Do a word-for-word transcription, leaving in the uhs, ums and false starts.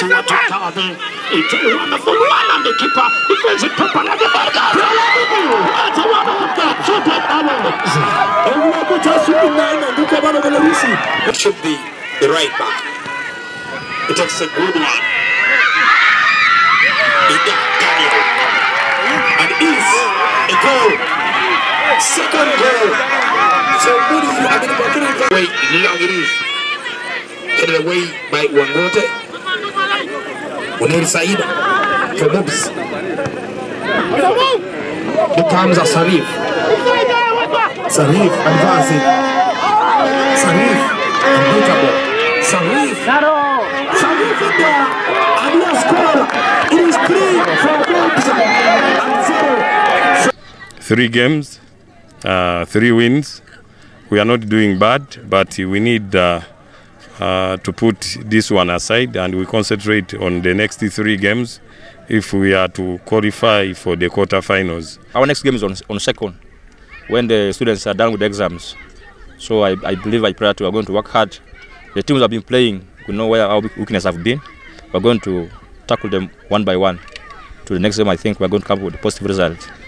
to what you tell me. It's a wonderful one and the keeper. He feels it proper like a burger. That's a one of the super powers. It should be the right back. It takes a good one. Ida Daniel. And is a goal. Second goal. So good is the way long it is. Headed away by Wangote. Unir Saida for Bobs. Becomes a Sarif. Sarif advancing. Sarif unbeatable. Sarif. Sarif in there. And he has scored. It is three from Bobs and zero. Three games, uh, three wins. We are not doing bad, but we need uh, uh, to put this one aside and we concentrate on the next three games if we are to qualify for the quarterfinals. Our next game is on, on second, when the students are done with the exams. So I, I believe, I pray that we are going to work hard. The teams have been playing, we know where our weaknesses have been. We're going to tackle them one by one. To the next game, I think we're going to come with a positive result.